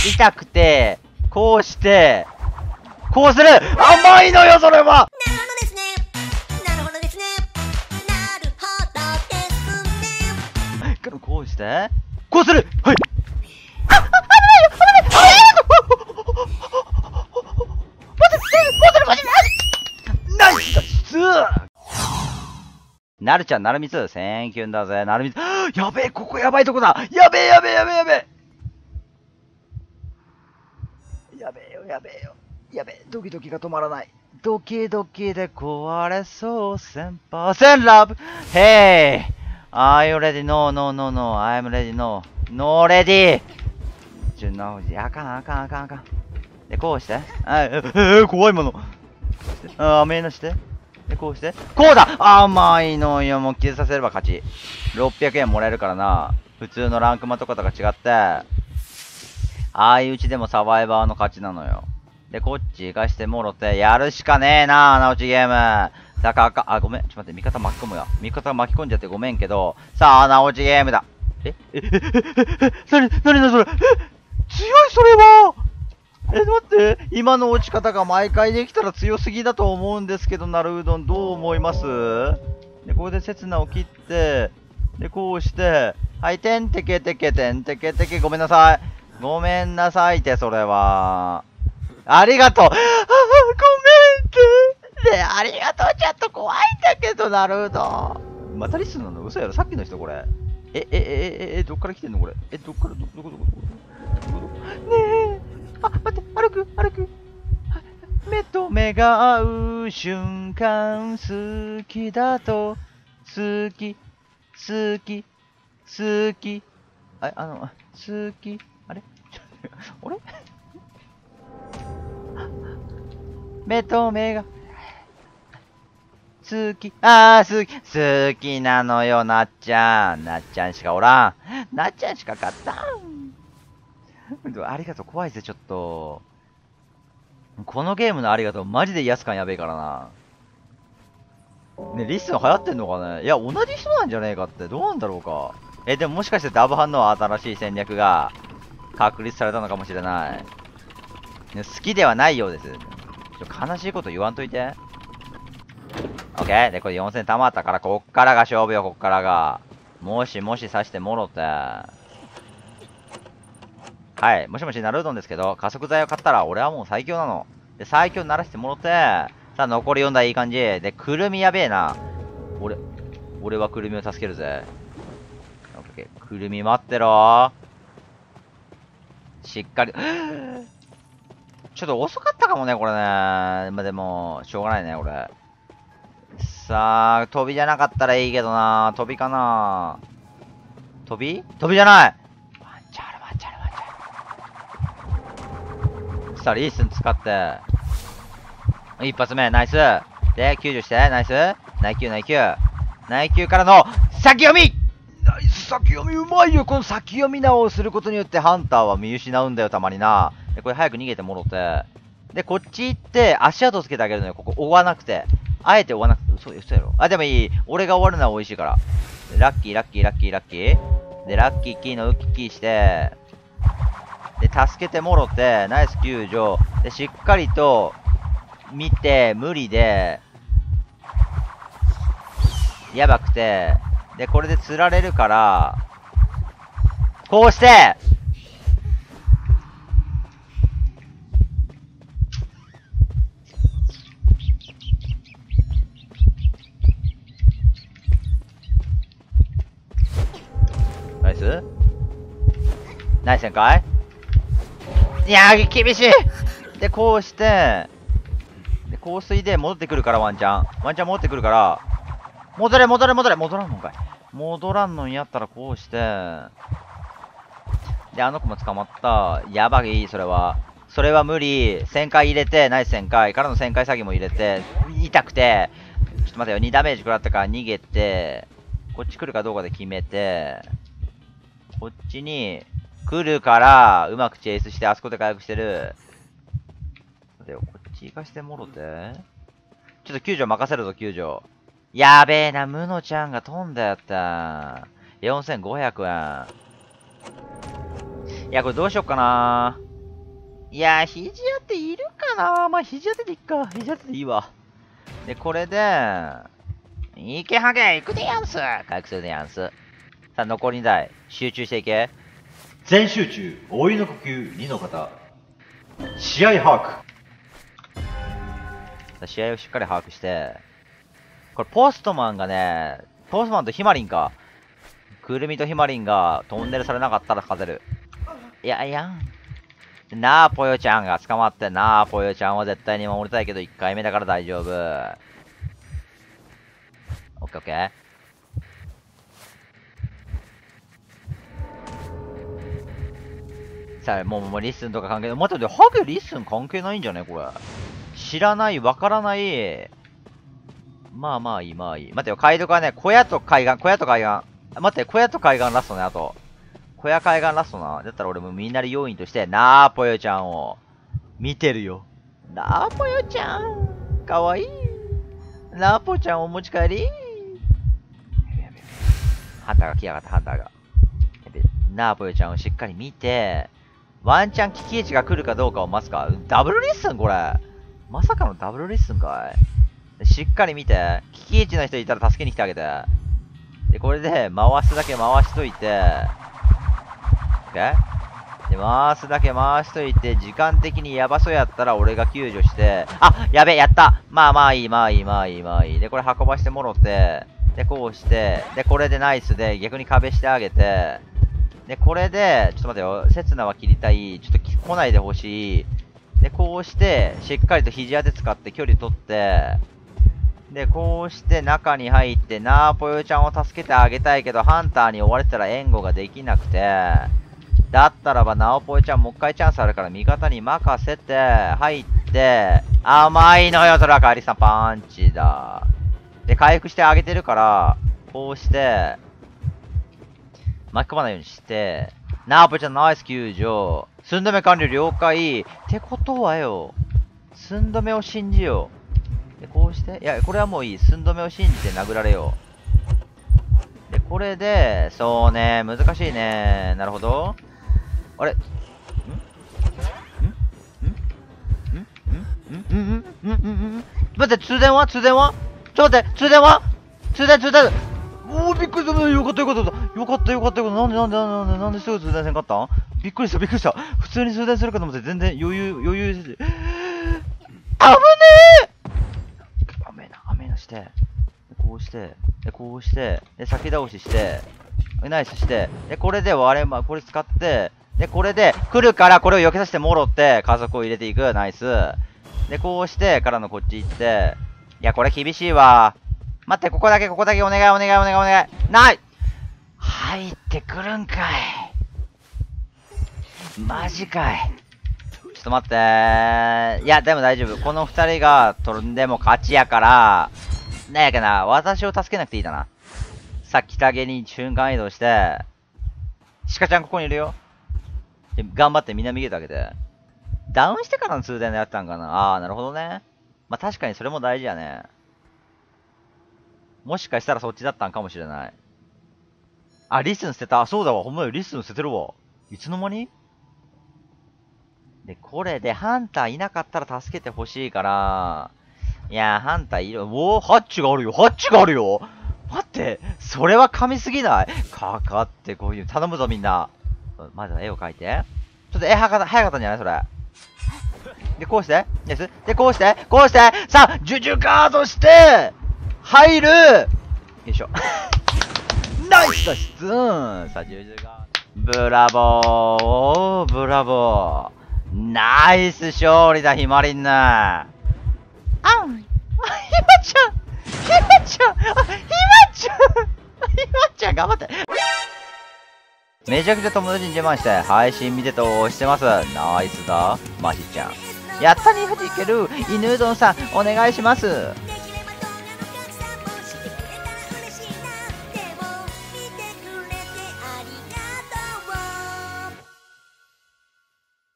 痛くて、こうして、こうする。甘いのよ、それは。 なるほどですね。なるほどですね。なるほどですね。 こうして、こうする。はい。ナイスだっなるちゃん、なるみつ、センキュンだぜ、なるみつ。やべえ、ここやばいとこだ。やべえ、やべえ、やべえ、やべえ。やべえよ、やべえよ。やべえ、ドキドキが止まらない。ドキドキで壊れそう、1000% love. Hey! Are you ready? No, no, no, no. I'm ready. No. No ready! あかん、あかん、あかん、あかん。で、こうして。怖いもの。甘いのして。で、こうして。こうだ。甘いのよ。もう消えさせれば勝ち。600円もらえるからな。普通のランクマとかとか違って。相打ちでもサバイバーの勝ちなのよ。で、こっち行かしてもろて、やるしかねえな、穴落ちゲーム。だからあ、ごめん。ちょっと待って、味方巻き込むよ。味方巻き込んじゃってごめんけど。さあ、穴落ちゲームだ。なにそれ。強いそれは。待って。今の落ち方が毎回できたら強すぎだと思うんですけど、なるうどん、どう思います？で、これで刹那を切って、で、こうして、はい、てんてけてけてんてけてけ、ごめんなさい。ごめんなさいって、それは。ありがとう。ごめんって。ね、ありがとう。ちょっと怖いんだけど、なるほど。またリスなの？嘘やろ？さっきの人これ。どっから来てんのこれ。どっから、どこねえ。あ、待って、歩く。目と目が合う瞬間、好きだと、好き。好き。あれあれ目と目が、好きなのよ、なっちゃん。なっちゃんしかおらん。なっちゃんしか勝ったん。ありがとう、怖いぜ、ちょっと。このゲームのありがとう、マジで安感やべえからな。ね、リスン流行ってんのかね。いや、同じ人なんじゃねえかって。どうなんだろうか。でももしかしてダブ反応は新しい戦略が確立されたのかもしれない。ね、好きではないようです。悲しいこと言わんといて。オッケー。で、これ4000溜まったから、こっからが勝負よ、こっからが。もし刺してもろて。はい。もしもし、ナルうどんですけど、加速剤を買ったら、俺はもう最強なの。で、最強にならせてもろて。さあ、残り4台いい感じ。で、くるみやべえな。俺はくるみを助けるぜ。オッケー。くるみ待ってろ。しっかり。ちょっと遅かったかもね、これね。まあ、でも、しょうがないね、俺。さあ、飛びじゃなかったらいいけどな。飛びかな。飛びじゃない。ワンチャル。さあ、リースン使って。一発目、ナイス。で、救助して、ナイス。内級からの、先読みナイス、先読みうまいよ。この先読みなをすることによってハンターは見失うんだよ、たまにな。で、これ早く逃げてもろて。で、こっち行って、足跡つけてあげるのよ。ここ追わなくて。あえて追わなくて。嘘やろ。あ、でもいい。俺が終わるのは美味しいから。ラッキー。で、ラッキーキーのウッキーして、で、助けてもろて、ナイス救助。で、しっかりと、見て、無理で、やばくて、で、これで釣られるから、こうして、ナイス旋回。いやー、厳しい。で、こうして、で、香水で戻ってくるから、ワンチャン戻ってくるから、戻らんのかい。戻らんのんやったらこうして、で、あの子も捕まった。やばい、それは無理。旋回入れて、ナイス旋回からの旋回詐欺も入れて、痛くて、ちょっと待てよ、2ダメージ食らったから逃げて、こっち来るかどうかで決めて、こっちに来るから、うまくチェイスして、あそこで回復してる。で、こっち行かしてもろて。ちょっと救助任せるぞ、救助。やべえな、ムノちゃんが飛んだやった。4500円。いや、これどうしよっかな。 いや、肘当ているかな。まあ、肘当てでいっか。肘当てでいいわ。で、これで、いけはげ、いくでやんす。回復するでやんす。さあ、残り2台。集中していけ。 全集中、お湯の呼吸2の方。試合把握。 さあ試合をしっかり把握して。これ、ポストマンがね、ポストマンとヒマリンか。クルミとヒマリンがトンネルされなかったら勝てる。いやいや。なあ、ぽよちゃんが捕まって、なあ、ぽよちゃんは絶対に守りたいけど、1回目だから大丈夫。オッケーオッケー。さあ、もうリッスンとか関係ない。待って、ハゲリッスン関係ないんじゃねこれ。知らない、わからない。まあまあいい、まあいい。待ってよ、海賊はね、小屋と海岸、待って、小屋と海岸ラストね、あと。小屋海岸ラストな。だったら俺もみんなで要員として、なあ、ぽよちゃんを、見てるよ。なあ、ぽよちゃん。かわいい。なあ、ぽよちゃんお持ち帰り。ハンターが来やがった、ハンターが。なあ、ぽよちゃんをしっかり見て、ワンチャン危機位置が来るかどうかを待つか。ダブルリッスンこれ。まさかのダブルリッスンかい。しっかり見て。危機位置の人いたら助けに来てあげて。で、これで、回すだけ回しといて。で、回すだけ回しといて、時間的にやばそうやったら俺が救助して、あ、やべ、やったまあまあいい、まあいい、まあいい、まあいい。で、これ運ばしてもろって、で、こうして、で、これでナイスで逆に壁してあげて、で、これで、ちょっと待ってよ、刹那は切りたい、ちょっと来ないでほしい。で、こうして、しっかりと肘当て使って距離取って、で、こうして中に入って、なあ、ぽよちゃんを助けてあげたいけど、ハンターに追われてたら援護ができなくて、だったらば、なおぽよちゃんもう一回チャンスあるから味方に任せて、入って、甘いのよ、それはカエリさんパンチだ。で、回復してあげてるから、こうして、巻き込まないようにして、なおぽよちゃんナイス救助。寸止め完了了解。ってことはよ、寸止めを信じよう。で、こうして、いや、これはもういい。寸止めを信じて殴られよう。で、これで、そうね、難しいね。なるほど。あれ待って、通電はちょっと待って、通電おー、びっくりした。よかった。なんですぐ通電せんかったん。びっくりした。普通に通電するかと思って全然余裕して。危ねえ。雨のして。こうして、で、先倒しして、ナイスして、で、これでこれ使って、で、これで来るからこれを避けさせてもろって、加速を入れていく。ナイス。で、こうしてからのこっち行って、いや、これ厳しいわ。待って、ここだけお願い。ない。入ってくるんかい。マジかい。ちょっと待ってー。いや、でも大丈夫。この二人が飛んでも勝ちやから、なんやっけな、私を助けなくていいだな。さっき北毛に瞬間移動して、鹿ちゃんここにいるよ。で頑張って南ゲート開けて。ダウンしてからの通電のやったんかな。なるほどね。まあ、確かにそれも大事やね。もしかしたらそっちだったんかもしれない。リッスン捨てた。そうだわ。ほんまよ、リッスン捨ててるわ。いつの間に。で、これでハンターいなかったら助けてほしいから、いやハンターいる。ハッチがあるよ。待って、それは噛みすぎない？かかってこういう、頼むぞみんな。まずは絵を描いて。ちょっと絵早かったんじゃないそれ。で、こうして。で、こうして。さあ、ジュジュガードして、入る。よいしょ。ナイス脱出。さあ、ジュジュガード。ブラボー。ナイス勝利だ、ひまりんな。ひまちゃん頑張って。めちゃくちゃ友達に自慢して配信見てと押してます。ナイスだ、マシちゃん。やった、2発いける。犬うどんさんお願いします。